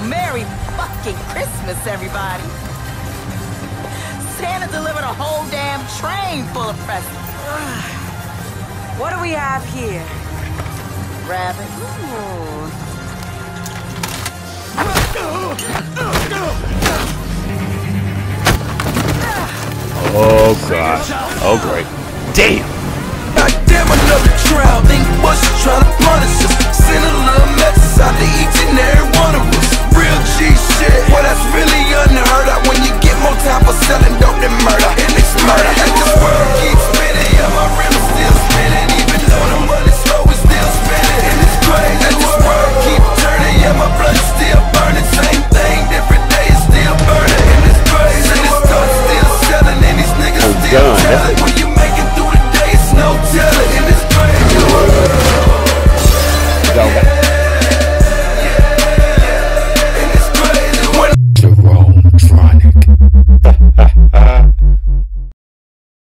Merry fucking Christmas, everybody. Santa delivered a whole damn train full of presents. What do we have here? Rabbit. Oh god. Oh great. Damn! Goddamn, another trial. Think what's trying to punish us. Send a little message out to eat